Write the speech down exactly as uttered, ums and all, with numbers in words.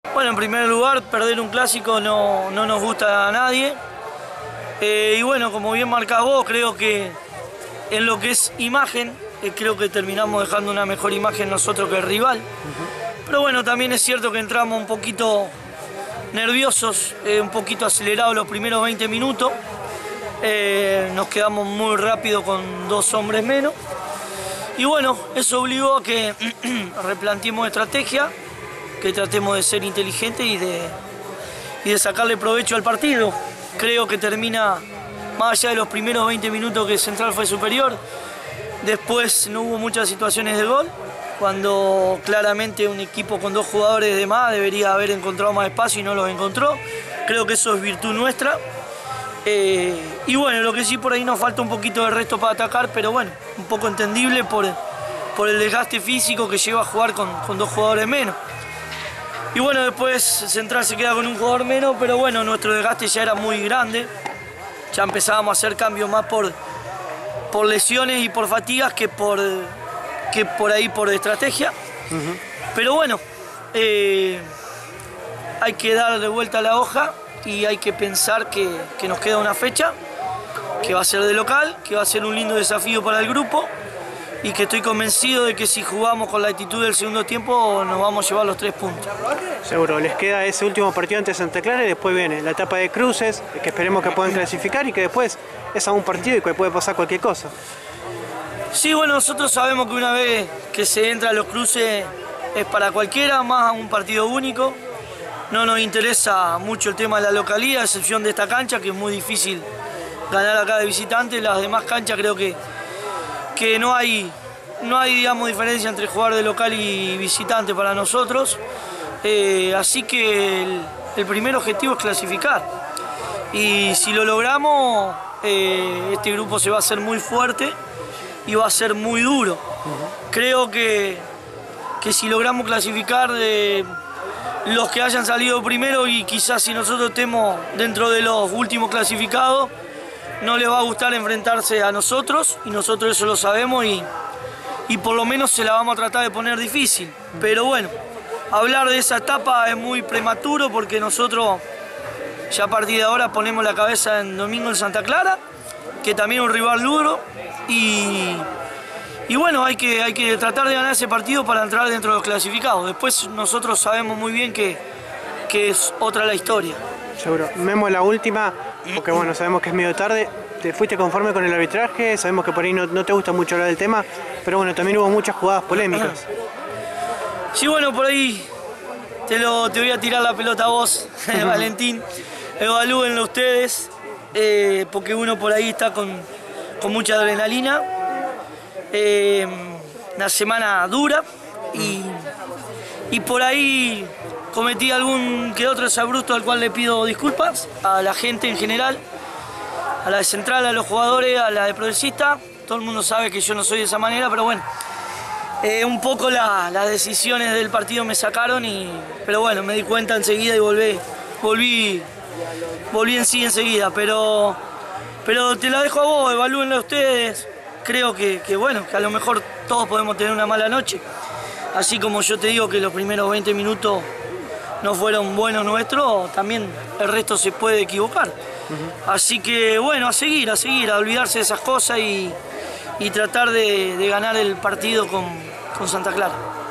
Bueno, en primer lugar, perder un clásico no, no nos gusta a nadie. Eh, y bueno, como bien marcás vos, creo que en lo que es imagen, eh, creo que terminamos dejando una mejor imagen nosotros que el rival. Uh-huh. Pero bueno, también es cierto que entramos un poquito nerviosos, eh, un poquito acelerados los primeros veinte minutos. Eh, nos quedamos muy rápido con dos hombres menos. Y bueno, eso obligó a que replanteemos estrategia, que tratemos de ser inteligentes y de, y de sacarle provecho al partido. Creo que termina, más allá de los primeros veinte minutos que Central fue superior, después no hubo muchas situaciones de gol, cuando claramente un equipo con dos jugadores de más debería haber encontrado más espacio y no los encontró. Creo que eso es virtud nuestra. Eh, y bueno, lo que sí por ahí nos falta un poquito de resto para atacar, pero bueno, un poco entendible por, por el desgaste físico que lleva a jugar con, con dos jugadores menos. Y bueno, después Central se queda con un jugador menos, pero bueno, nuestro desgaste ya era muy grande. Ya empezábamos a hacer cambios más por, por lesiones y por fatigas que por, que por ahí por estrategia. Uh-huh. Pero bueno, eh, hay que dar de vuelta la hoja y hay que pensar que, que nos queda una fecha, que va a ser de local, que va a ser un lindo desafío para el grupo y que estoy convencido de que si jugamos con la actitud del segundo tiempo nos vamos a llevar los tres puntos. Seguro, les queda ese último partido ante Santa Clara y después viene la etapa de cruces, que esperemos que puedan clasificar y que después es a un partido y que puede pasar cualquier cosa. Sí, bueno, nosotros sabemos que una vez que se entra a los cruces es para cualquiera, más a un partido único. No nos interesa mucho el tema de la localidad, a excepción de esta cancha, que es muy difícil ganar acá de visitante. Las demás canchas creo que, que no hay, no hay digamos, diferencia entre jugar de local y visitante para nosotros. Eh, así que el, el primer objetivo es clasificar. Y si lo logramos, eh, este grupo se va a hacer muy fuerte y va a ser muy duro. Uh-huh. Creo que, que si logramos clasificar... Eh, los que hayan salido primero y quizás si nosotros estemos dentro de los últimos clasificados, no les va a gustar enfrentarse a nosotros y nosotros eso lo sabemos y, y por lo menos se la vamos a tratar de poner difícil. Pero bueno, hablar de esa etapa es muy prematuro porque nosotros ya a partir de ahora ponemos la cabeza en domingo en Santa Clara, que también es un rival duro y... Y bueno, hay que, hay que tratar de ganar ese partido para entrar dentro de los clasificados. Después nosotros sabemos muy bien que, que es otra la historia. Seguro. Memo, la última, porque bueno, sabemos que es medio tarde. ¿Te fuiste conforme con el arbitraje? Sabemos que por ahí no, no te gusta mucho hablar del tema, pero bueno, también hubo muchas jugadas polémicas. Sí, bueno, por ahí te, lo, te voy a tirar la pelota a vos, Valentín. Evalúenlo ustedes, eh, porque uno por ahí está con, con mucha adrenalina. Eh, una semana dura y, y por ahí cometí algún que otro exabrupto al cual le pido disculpas a la gente en general, a la de Central, a los jugadores, a la de Progresista. Todo el mundo sabe que yo no soy de esa manera, pero bueno, eh, un poco la, las decisiones del partido me sacaron, y, pero bueno, me di cuenta enseguida y volví, volví, volví en sí enseguida, pero, pero te la dejo a vos, evalúenlo ustedes. Creo que, que, bueno, que a lo mejor todos podemos tener una mala noche. Así como yo te digo que los primeros veinte minutos no fueron buenos nuestros, también el resto se puede equivocar. Uh-huh. Así que bueno, a seguir, a seguir, a olvidarse de esas cosas y, y tratar de, de ganar el partido con, con Santa Clara.